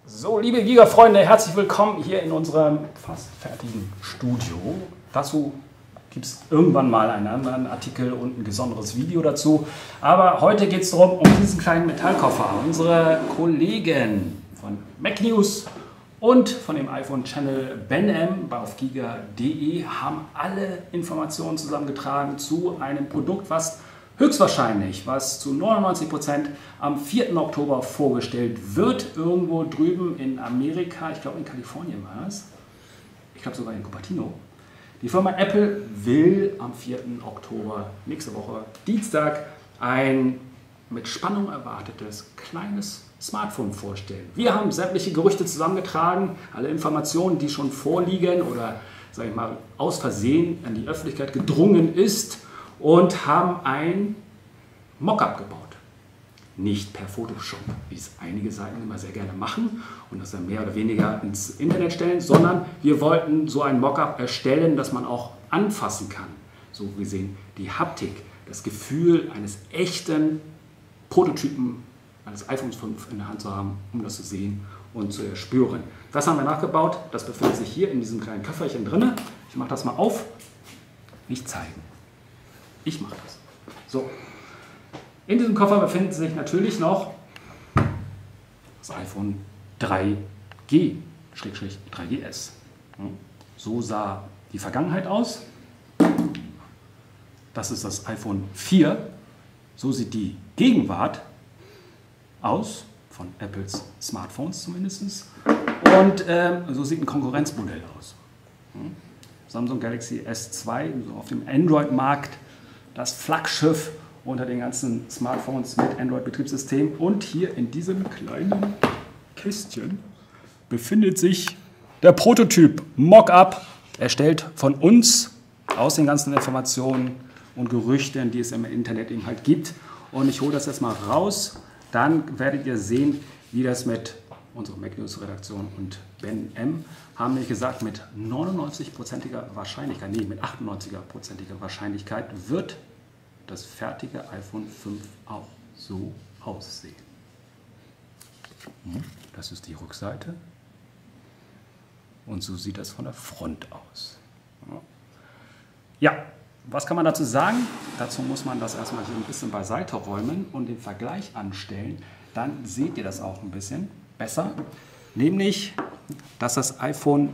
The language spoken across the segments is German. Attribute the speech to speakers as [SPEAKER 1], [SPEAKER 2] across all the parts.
[SPEAKER 1] So, liebe Giga-Freunde, herzlich willkommen hier in unserem fast fertigen Studio. Dazu gibt es irgendwann mal einen anderen Artikel und ein besonderes Video dazu. Aber heute geht es darum, um diesen kleinen Metallkoffer. Unsere Kollegen von MacNews und von dem iPhone-Channel BenM auf giga.de haben alle Informationen zusammengetragen zu einem Produkt, was höchstwahrscheinlich, was zu 99% am 4. Oktober vorgestellt wird, irgendwo drüben in Amerika, ich glaube in Kalifornien war es, ich glaube sogar in Cupertino. Die Firma Apple will am 4. Oktober, nächste Woche, Dienstag, ein mit Spannung erwartetes kleines Smartphone vorstellen. Wir haben sämtliche Gerüchte zusammengetragen, alle Informationen, die schon vorliegen oder, sage ich mal, aus Versehen an die Öffentlichkeit gedrungen ist, und haben ein Mockup gebaut. Nicht per Photoshop, wie es einige Seiten immer sehr gerne machen und das dann mehr oder weniger ins Internet stellen, sondern wir wollten so ein Mockup erstellen, das man auch anfassen kann. So gesehen die Haptik, das Gefühl eines echten Prototypen eines iPhones 5 in der Hand zu haben, um das zu sehen und zu erspüren. Das haben wir nachgebaut, das befindet sich hier in diesem kleinen Köfferchen drin. Ich mache das mal auf, nicht zeigen. Ich mache das. So. In diesem Koffer befindet sich natürlich noch das iPhone 3G/3GS. So sah die Vergangenheit aus. Das ist das iPhone 4. So sieht die Gegenwart aus, von Apples Smartphones zumindest. Und so sieht ein Konkurrenzmodell aus. Samsung Galaxy S2, so auf dem Android-Markt, das Flaggschiff unter den ganzen Smartphones mit Android-Betriebssystem. Und hier in diesem kleinen Kästchen befindet sich der Prototyp Mockup, erstellt von uns aus den ganzen Informationen und Gerüchten, die es im Internet eben halt gibt. Und ich hole das jetzt mal raus, dann werdet ihr sehen, wie das mit unserer MacNews-Redaktion und BenM haben nämlich gesagt, mit 99%iger Wahrscheinlichkeit, nee, mit 98%iger Wahrscheinlichkeit wird das fertige iPhone 5 auch so aussehen. Das ist die Rückseite und so sieht das von der Front aus. Ja, was kann man dazu sagen? Dazu muss man das erstmal hier ein bisschen beiseite räumen und den Vergleich anstellen. Dann seht ihr das auch ein bisschen besser, nämlich, dass das iPhone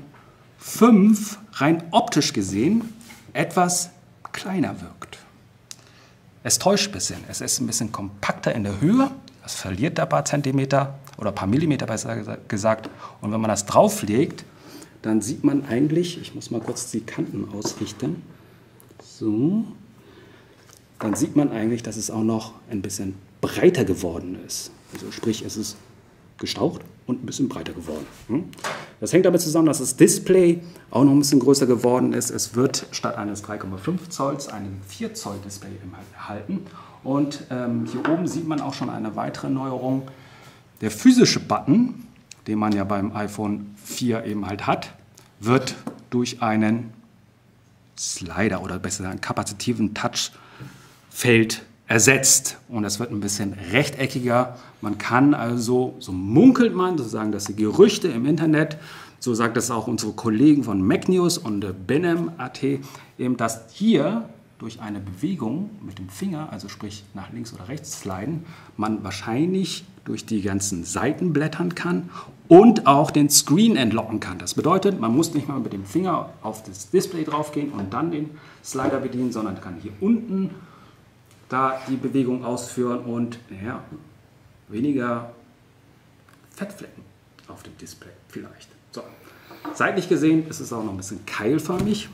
[SPEAKER 1] 5 rein optisch gesehen etwas kleiner wirkt. Es täuscht ein bisschen, es ist ein bisschen kompakter in der Höhe, es verliert da ein paar Zentimeter oder ein paar Millimeter besser gesagt, und wenn man das drauflegt, dann sieht man eigentlich, ich muss mal kurz die Kanten ausrichten, so, dann sieht man eigentlich, dass es auch noch ein bisschen breiter geworden ist. Also sprich, es ist gestaucht und ein bisschen breiter geworden. Das hängt damit zusammen, dass das Display auch noch ein bisschen größer geworden ist. Es wird statt eines 3,5 Zolls einen 4 Zoll Display erhalten. Und hier oben sieht man auch schon eine weitere Neuerung. Der physische Button, den man ja beim iPhone 4 eben halt hat, wird durch einen Slider oder besser einen kapazitiven Touchfeld ersetzt, und es wird ein bisschen rechteckiger. Man kann also, so munkelt man, sozusagen, dass die Gerüchte im Internet, so sagt es auch unsere Kollegen von MacNews und BenM.at, eben, dass hier durch eine Bewegung mit dem Finger, also sprich nach links oder rechts sliden, man wahrscheinlich durch die ganzen Seiten blättern kann und auch den Screen entlocken kann. Das bedeutet, man muss nicht mal mit dem Finger auf das Display draufgehen und dann den Slider bedienen, sondern kann hier unten da die Bewegung ausführen und ja, weniger Fettflecken auf dem Display vielleicht. So. Seitlich gesehen ist es auch noch ein bisschen keilförmig.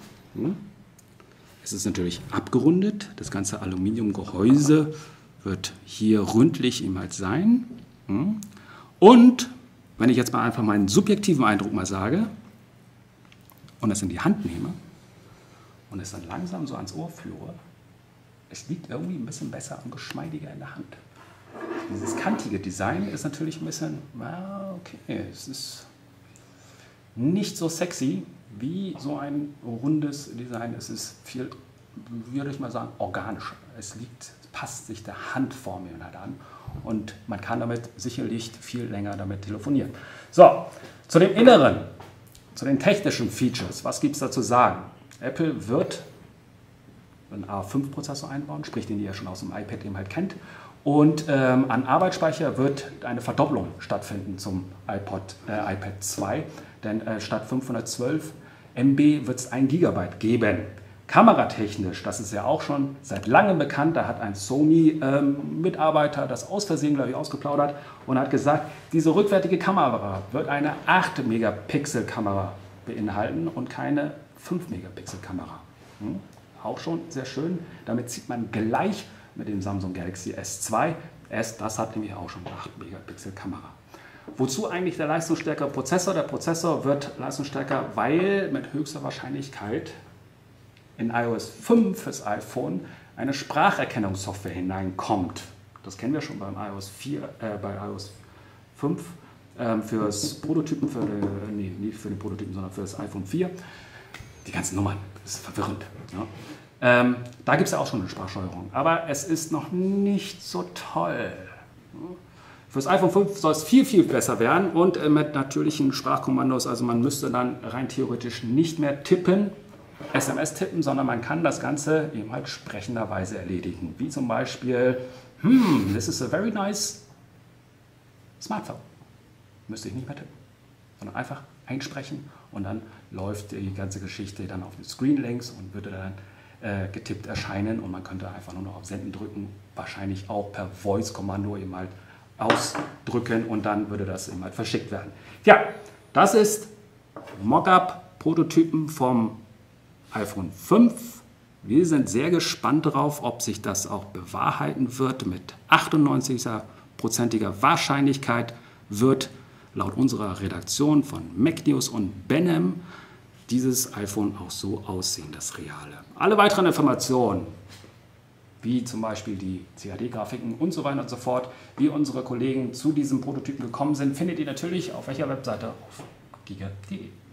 [SPEAKER 1] Es ist natürlich abgerundet. Das ganze Aluminiumgehäuse wird hier ründlich eben halt sein. Und wenn ich jetzt mal einfach meinen subjektiven Eindruck mal sage und es in die Hand nehme und es dann langsam so ans Ohr führe, es liegt irgendwie ein bisschen besser und geschmeidiger in der Hand. Dieses kantige Design ist natürlich ein bisschen, okay, es ist nicht so sexy wie so ein rundes Design. Es ist viel, würde ich mal sagen, organischer. Es passt sich der Handform halt an und man kann damit sicherlich viel länger damit telefonieren. So, zu dem Inneren, zu den technischen Features, was gibt es da zu sagen? Apple wird einen A5-Prozessor einbauen, sprich den ihr ja schon aus dem iPad eben halt kennt. Und an Arbeitsspeicher wird eine Verdopplung stattfinden zum iPad 2, denn statt 512 MB wird es 1 GB geben. Kameratechnisch, das ist ja auch schon seit langem bekannt, da hat ein Sony-Mitarbeiter das aus Versehen, glaube ich, ausgeplaudert und hat gesagt, diese rückwärtige Kamera wird eine 8-Megapixel-Kamera beinhalten und keine 5-Megapixel-Kamera. Auch schon sehr schön, damit zieht man gleich mit dem Samsung Galaxy S2. Das hat nämlich auch schon eine 8-Megapixel-Kamera. Wozu eigentlich der leistungsstärkere Prozessor? Der Prozessor wird leistungsstärker, weil mit höchster Wahrscheinlichkeit in iOS 5 fürs iPhone eine Spracherkennungssoftware hineinkommt. Das kennen wir schon beim iOS 5 fürs Prototypen, nicht für den Prototypen, sondern für das iPhone 4. Die ganzen Nummern, das ist verwirrend. Ja. Da gibt es ja auch schon eine Sprachsteuerung, aber es ist noch nicht so toll. Für das iPhone 5 soll es viel, viel besser werden und mit natürlichen Sprachkommandos, also man müsste dann rein theoretisch nicht mehr tippen, SMS tippen, sondern man kann das Ganze eben halt sprechenderweise erledigen. Wie zum Beispiel, this is a very nice smartphone. Müsste ich nicht mehr tippen, sondern einfach einsprechen und dann läuft die ganze Geschichte dann auf den Screen links und würde dann getippt erscheinen und man könnte einfach nur noch auf Senden drücken, wahrscheinlich auch per Voice-Kommando eben halt ausdrücken und dann würde das eben halt verschickt werden. Ja, das ist Mockup-Prototypen vom iPhone 5. Wir sind sehr gespannt darauf, ob sich das auch bewahrheiten wird. Mit 98%iger Wahrscheinlichkeit wird laut unserer Redaktion von MacNews und Benem dieses iPhone auch so aussehen, das reale. Alle weiteren Informationen, wie zum Beispiel die CAD-Grafiken und so weiter und so fort, wie unsere Kollegen zu diesem Prototypen gekommen sind, findet ihr natürlich auf welcher Webseite? Auf giga.de.